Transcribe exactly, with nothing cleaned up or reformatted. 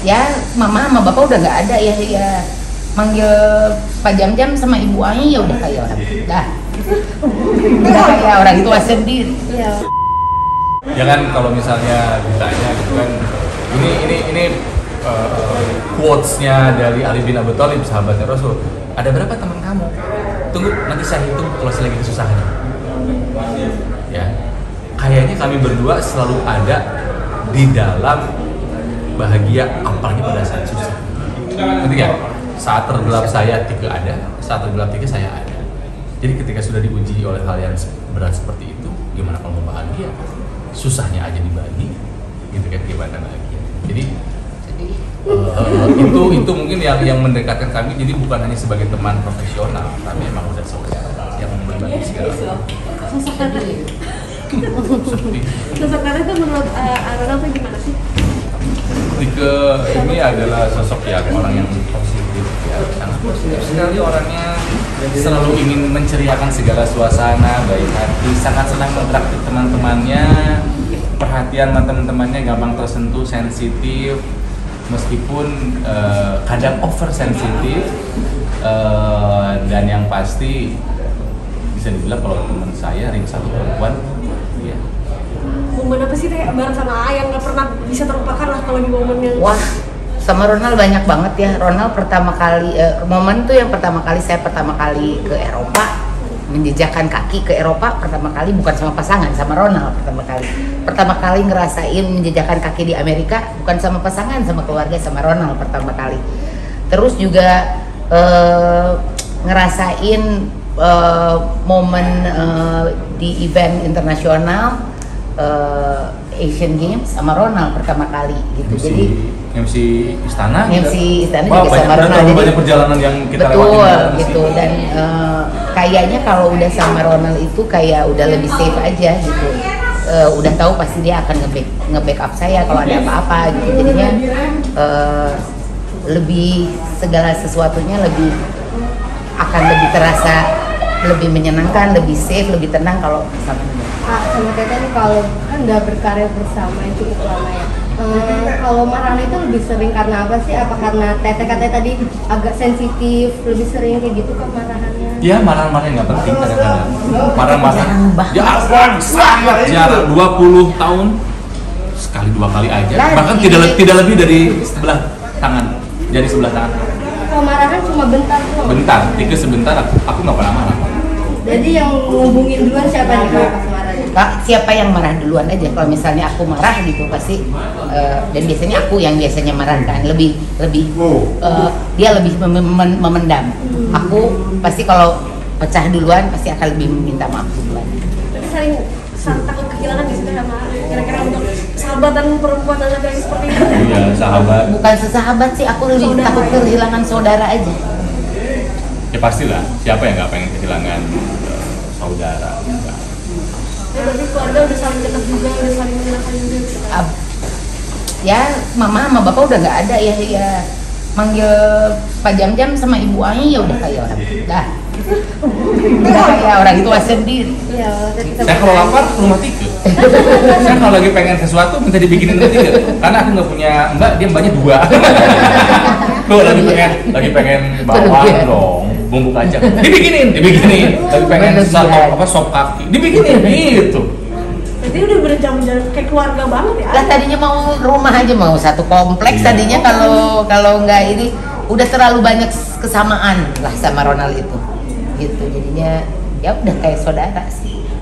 Ya mama sama bapak udah nggak ada ya, ya manggil Pak Jam-Jam sama Ibu Ai ya udah kayak orang dah udah kayak orang tua sendiri. Iya. Ya kan kalau misalnya ditanya gitu kan, ini ini ini uh, quotes-nya dari Ali bin Abi Thalib, sahabatnya Rasul. Ada berapa teman kamu? Tunggu nanti saya hitung kalau saya lagi kesusahan. Ya, kayaknya kami berdua selalu ada di dalam bahagia, apalagi pada saat susah. Ketika saat tergelap saya Tika ada, saat tergelap Tika saya ada. Jadi ketika sudah diuji oleh hal yang berat seperti itu, gimana kalau mau bahagia? Susahnya aja dibagi, gitu kan, gimana bahagia? Jadi uh, itu itu mungkin yang yang mendekatkan kami. Jadi bukan hanya sebagai teman profesional, tapi emang udah saudara yang berbagi segala. Sosok Tete, sosok Tete itu menurut uh, Arona tuh gimana sih? Tika ini adalah sosok yang orang yang positif, ya, sangat positif sekali orangnya, selalu ingin menceriakan segala suasana, baik hati, sangat senang menteraktif teman-temannya, perhatian teman-temannya gampang tersentuh, sensitif, meskipun uh, kadang over sensitif, uh, dan yang pasti bisa dibilang kalau teman saya ring satu perempuan, ya. Momen apa sih teh bareng sama A yang nggak pernah bisa terlupakan lah kalau di momen yang Wah, sama Ronald banyak banget ya. Ronald pertama kali eh, momen tuh yang pertama kali saya pertama kali ke Eropa, menjejakkan kaki ke Eropa pertama kali bukan sama pasangan, sama Ronald pertama kali. Pertama kali ngerasain menjejakkan kaki di Amerika bukan sama pasangan, sama keluarga, sama Ronald pertama kali. Terus juga eh, ngerasain eh, momen eh, di event internasional Uh, Asian Games sama Ronald pertama kali gitu. M C, jadi M C Istana, M C Istana wah, juga banyak, sama Ronald. Jadi banyak perjalanan yang kita betul lewatin gitu sih. Dan uh, kayaknya kalau udah sama Ronald itu kayak udah lebih safe aja gitu. Uh, udah tahu pasti dia akan nge-back nge-backup saya kalau ada apa-apa gitu. Jadinya uh, lebih segala sesuatunya lebih akan lebih terasa lebih menyenangkan, lebih safe, lebih tenang kalau sama dia. Kak sama Tete nih kalau kan udah berkarya bersama yang cukup lama ya. Hmm, kalau marah itu lebih sering karena apa sih? Apa karena Tete katanya tadi agak sensitif, lebih sering kayak gitu kan marahannya? Ya marah-marah nggak penting kadang-kadang. Marah-marah Jarang banget. ya ampun, sangat jarang. dua puluh tahun sekali dua kali aja. Lah, Bahkan ini- tidak le- tidak lebih dari sebelah tangan, jari sebelah tangan. Kalau marahan cuma bentar doang. Bentar, tiga sebentar aku aku nggak pernah marah. Jadi yang ngubungin duluan siapa nih kalau pas marah? Kak, siapa yang marah duluan aja. Kalau misalnya aku marah gitu pasti uh, dan biasanya aku yang biasanya marah kan lebih lebih uh, dia lebih mem- mem- memendam. Aku pasti kalau pecah duluan pasti akan lebih meminta maaf duluan. Tapi sering sering takut kehilangan di situ sama kira-kira untuk sahabatan perempuan anak yang seperti itu. Iya sahabat. Bukan sesahabat sih, aku lebih Saudara. takut kehilangan saudara aja. Ya pastilah. Siapa yang nggak pengen kehilangan uh, saudara? Nggak. Ya berarti keluarga udah saling dekat juga, udah saling menyenangkan juga. Gitu. Ab- ya mama sama bapak udah nggak ada ya, ya manggil Pak Jam-Jam sama Ibu Ai ya udah kayak orang dah udah kayak orang tua sendiri. Iya, Tete Saya kalau lapar ke rumah Tika. Saya kalau lagi pengen sesuatu minta dibikinin sama Tika. Karena aku nggak punya mbak, dia mbaknya dua. Tuh lagi pengen lagi pengen bawang Berlebihan. dong, bumbu kacang. Dibikinin, dibikinin. Lagi pengen Berlebihan. sop apa sop kaki. Dibikinin gitu. Berarti udah berjalan-jalan kayak keluarga banget ya. Lah tadinya mau rumah aja, mau satu kompleks Iya. tadinya, kalau kalau nggak ini udah terlalu banyak kesamaan lah sama Ronald itu gitu. Jadinya ya udah kayak saudara sih.